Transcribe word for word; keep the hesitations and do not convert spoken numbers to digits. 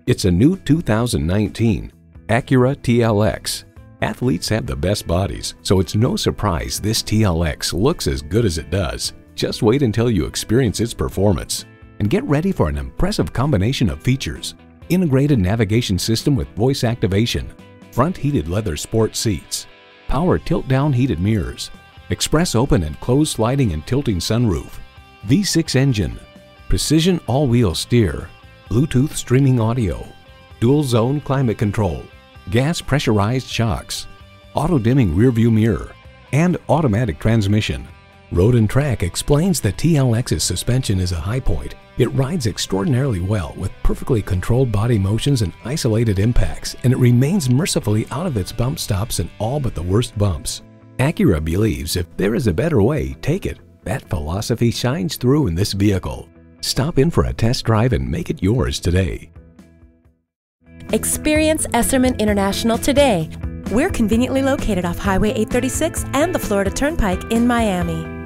It's a new two thousand nineteen Acura T L X. Athletes have the best bodies, so it's no surprise this T L X looks as good as it does. Just wait until you experience its performance. And get ready for an impressive combination of features. Integrated navigation system with voice activation, front heated leather sport seats, power tilt-down heated mirrors, express open and closed sliding and tilting sunroof, V six engine, precision all-wheel steer, Bluetooth streaming audio, dual zone climate control, gas pressurized shocks, auto-dimming rearview mirror, and automatic transmission. Road and Track explains that T L X's suspension is a high point. It rides extraordinarily well with perfectly controlled body motions and isolated impacts, and it remains mercifully out of its bump stops in all but the worst bumps. Acura believes if there is a better way, take it. That philosophy shines through in this vehicle. Stop in for a test drive and make it yours today. Experience Esserman International today. We're conveniently located off Highway eight thirty-six and the Florida Turnpike in Miami.